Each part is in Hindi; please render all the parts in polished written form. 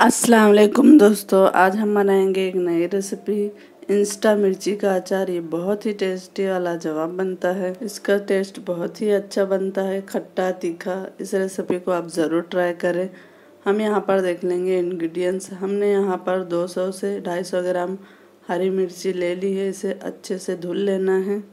अस्सलाम वालेकुम दोस्तों, आज हम बनाएंगे एक नई रेसिपी इंस्टा मिर्ची का अचार। ये बहुत ही टेस्टी और लाजवाब बनता है। इसका टेस्ट बहुत ही अच्छा बनता है, खट्टा तीखा। इस रेसिपी को आप ज़रूर ट्राई करें। हम यहाँ पर देख लेंगे इंग्रेडिएंट्स। हमने यहाँ पर 200 से 250 ग्राम हरी मिर्ची ले ली है। इसे अच्छे से धुल लेना है।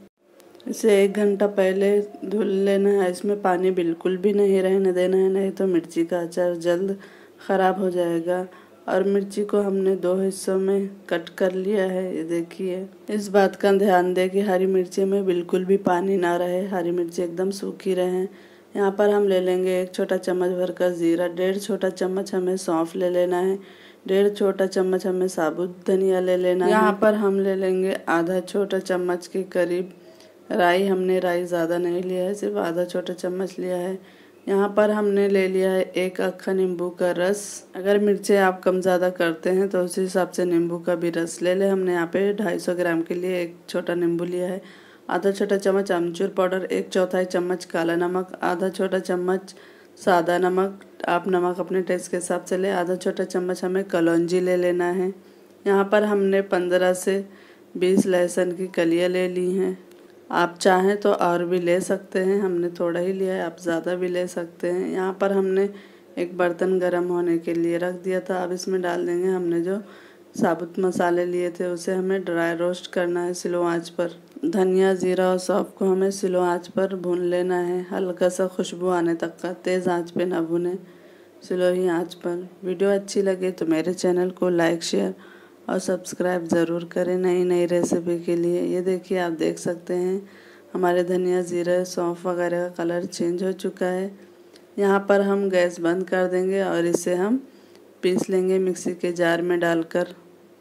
इसे 1 घंटा पहले धुल लेना है। इसमें पानी बिल्कुल भी नहीं रहने देना है, नहीं तो मिर्ची का अचार जल्द ख़राब हो जाएगा। और मिर्ची को हमने 2 हिस्सों में कट कर लिया है। ये देखिए, इस बात का ध्यान दें कि हरी मिर्ची में बिल्कुल भी पानी ना रहे, हरी मिर्ची एकदम सूखी रहे। यहाँ पर हम ले लेंगे 1 छोटा चम्मच भरकर ज़ीरा, 1.5 छोटा चम्मच हमें सौंफ ले लेना है, 1.5 छोटा चम्मच हमें साबुत धनिया ले लेना है। यहाँ पर हम ले लेंगे आधा छोटा चम्मच के करीब राई। हमने राई ज़्यादा नहीं लिया है, सिर्फ आधा छोटा चम्मच लिया है। यहाँ पर हमने ले लिया है 1 अक्खा नींबू का रस। अगर मिर्चें आप कम ज़्यादा करते हैं तो उसी हिसाब से नींबू का भी रस ले लें। हमने यहाँ पे 250 ग्राम के लिए 1 छोटा नींबू लिया है। आधा छोटा चम्मच अमचूर पाउडर, 1/4 चम्मच काला नमक, आधा छोटा चम्मच सादा नमक। आप नमक अपने टेस्ट के हिसाब से लें। आधा छोटा चम्मच हमें कलौंजी ले लेना है। यहाँ पर हमने 15 से 20 लहसुन की कलियाँ ले ली हैं। आप चाहें तो और भी ले सकते हैं, हमने थोड़ा ही लिया है, आप ज़्यादा भी ले सकते हैं। यहाँ पर हमने एक बर्तन गर्म होने के लिए रख दिया था। अब इसमें डाल देंगे हमने जो साबुत मसाले लिए थे, उसे हमें ड्राई रोस्ट करना है स्लो आंच पर। धनिया, जीरा और सौंफ को हमें स्लो आंच पर भून लेना है, हल्का सा खुशबू आने तक का। तेज़ आंच पे ना भुने, स्लो ही आंच पर। वीडियो अच्छी लगे तो मेरे चैनल को लाइक, शेयर और सब्सक्राइब ज़रूर करें नई नई रेसिपी के लिए। ये देखिए, आप देख सकते हैं हमारे धनिया, जीरा, सौंफ वगैरह का कलर चेंज हो चुका है। यहाँ पर हम गैस बंद कर देंगे और इसे हम पीस लेंगे मिक्सी के जार में डालकर।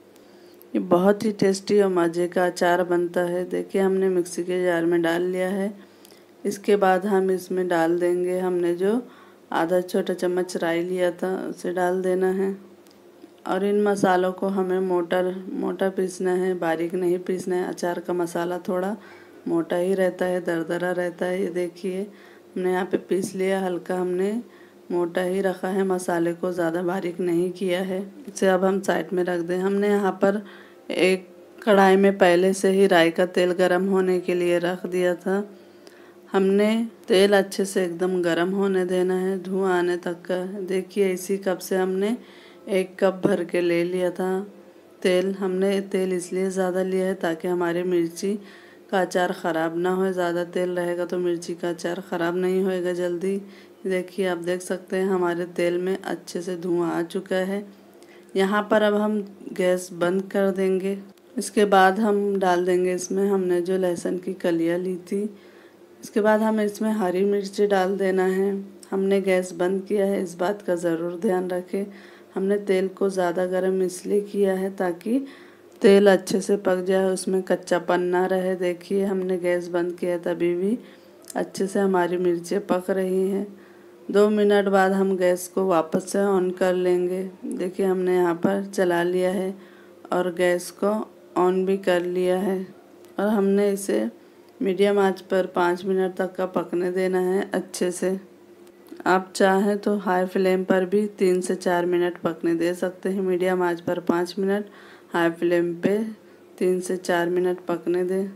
ये बहुत ही टेस्टी और मज़े का अचार बनता है। देखिए, हमने मिक्सी के जार में डाल लिया है। इसके बाद हम इसमें डाल देंगे हमने जो आधा छोटा चम्मच राई लिया था, उसे डाल देना है। और इन मसालों को हमें मोटा पीसना है, बारीक नहीं पीसना है। अचार का मसाला थोड़ा मोटा ही रहता है, दरदरा रहता है। ये देखिए, हमने यहाँ पे पीस लिया, हल्का हमने मोटा ही रखा है, मसाले को ज़्यादा बारीक नहीं किया है। इसे अब हम साइड में रख दें। हमने यहाँ पर एक कढ़ाई में पहले से ही राई का तेल गरम होने के लिए रख दिया था। हमने तेल अच्छे से एकदम गरम होने देना है, धुआं आने तक का। देखिए, इसी कप से हमने 1 कप भर के ले लिया था तेल। हमने तेल इसलिए ज़्यादा लिया है ताकि हमारी मिर्ची का अचार ख़राब ना हो। ज़्यादा तेल रहेगा तो मिर्ची का अचार ख़राब नहीं होएगा जल्दी। देखिए, आप देख सकते हैं हमारे तेल में अच्छे से धुआं आ चुका है। यहाँ पर अब हम गैस बंद कर देंगे। इसके बाद हम डाल देंगे इसमें हमने जो लहसुन की कलियाँ ली थी। इसके बाद हमें इसमें हरी मिर्ची डाल देना है। हमने गैस बंद किया है, इस बात का ज़रूर ध्यान रखें। हमने तेल को ज़्यादा गर्म इसलिए किया है ताकि तेल अच्छे से पक जाए, उसमें कच्चापन ना रहे। देखिए, हमने गैस बंद किया तभी भी अच्छे से हमारी मिर्चें पक रही हैं। 2 मिनट बाद हम गैस को वापस से ऑन कर लेंगे। देखिए, हमने यहाँ पर चला लिया है और गैस को ऑन भी कर लिया है। और हमने इसे मीडियम आंच पर 5 मिनट तक का पकने देना है अच्छे से। आप चाहें तो हाई फ्लेम पर भी 3 से 4 मिनट पकने दे सकते हैं। मीडियम आंच पर 5 मिनट, हाई फ्लेम पे 3 से 4 मिनट पकने दें।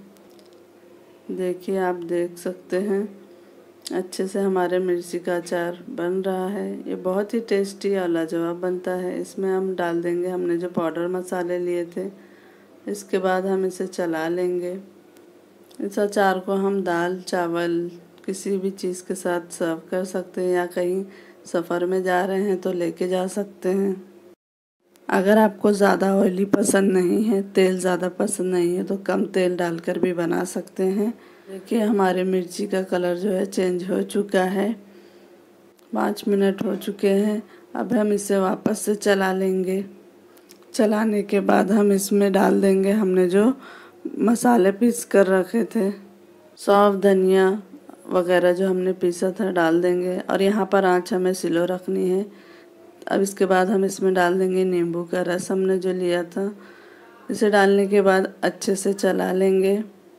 देखिए, आप देख सकते हैं अच्छे से हमारे मिर्ची का अचार बन रहा है। ये बहुत ही टेस्टी और लाजवाब बनता है। इसमें हम डाल देंगे हमने जो पाउडर मसाले लिए थे। इसके बाद हम इसे चला लेंगे। इस अचार को हम दाल, चावल, किसी भी चीज़ के साथ सर्व कर सकते हैं या कहीं सफ़र में जा रहे हैं तो लेके जा सकते हैं। अगर आपको ज़्यादा ऑयली पसंद नहीं है, तेल ज़्यादा पसंद नहीं है, तो कम तेल डालकर भी बना सकते हैं। देखिए, हमारे मिर्ची का कलर जो है चेंज हो चुका है। 5 मिनट हो चुके हैं। अब हम इसे वापस से चला लेंगे। चलाने के बाद हम इसमें डाल देंगे हमने जो मसाले पीस कर रखे थे, सौंफ, धनिया वगैरह जो हमने पीसा था डाल देंगे। और यहाँ पर आंच हमें स्लो रखनी है। अब इसके बाद हम इसमें डाल देंगे नींबू का रस हमने जो लिया था। इसे डालने के बाद अच्छे से चला लेंगे।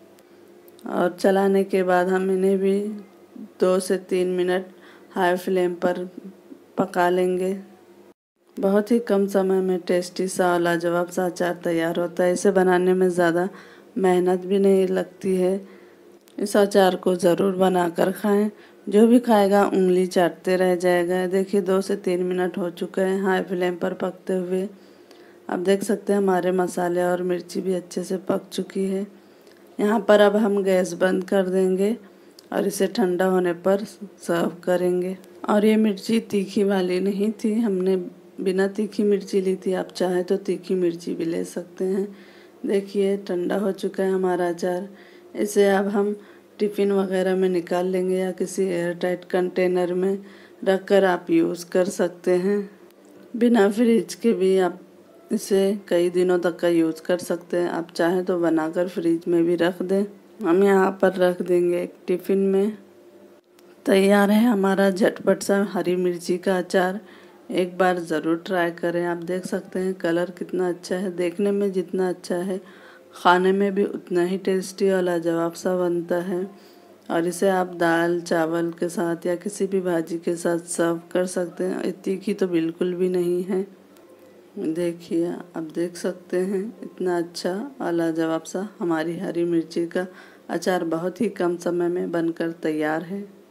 और चलाने के बाद हम इन्हें भी 2 से 3 मिनट हाई फ्लेम पर पका लेंगे। बहुत ही कम समय में टेस्टी सा लाजवाब सा अचार तैयार होता है। इसे बनाने में ज़्यादा मेहनत भी नहीं लगती है। इस अचार को ज़रूर बनाकर खाएं। जो भी खाएगा उंगली चाटते रह जाएगा। देखिए 2 से 3 मिनट हो चुके हैं हाई फ्लेम पर पकते हुए। अब देख सकते हैं हमारे मसाले और मिर्ची भी अच्छे से पक चुकी है। यहाँ पर अब हम गैस बंद कर देंगे और इसे ठंडा होने पर सर्व करेंगे। और ये मिर्ची तीखी वाली नहीं थी, हमने बिना तीखी मिर्ची ली थी। आप चाहे तो तीखी मिर्ची भी ले सकते हैं। देखिए ठंडा हो चुका है हमारा अचार। इसे अब हम टिफ़िन वगैरह में निकाल लेंगे या किसी एयर टाइट कंटेनर में रखकर आप यूज़ कर सकते हैं। बिना फ्रिज के भी आप इसे कई दिनों तक का यूज़ कर सकते हैं। आप चाहें तो बनाकर फ्रिज में भी रख दें। हम यहाँ पर रख देंगे एक टिफ़िन में। तैयार है हमारा झटपट सा हरी मिर्ची का अचार। एक बार ज़रूर ट्राई करें। आप देख सकते हैं कलर कितना अच्छा है। देखने में जितना अच्छा है खाने में भी उतना ही टेस्टी और लाजवाब सा बनता है। और इसे आप दाल चावल के साथ या किसी भी भाजी के साथ सर्व कर सकते हैं। तीखी तो बिल्कुल भी नहीं है। देखिए आप देख सकते हैं इतना अच्छा और लाजवाब सा हमारी हरी मिर्ची का अचार बहुत ही कम समय में बनकर तैयार है।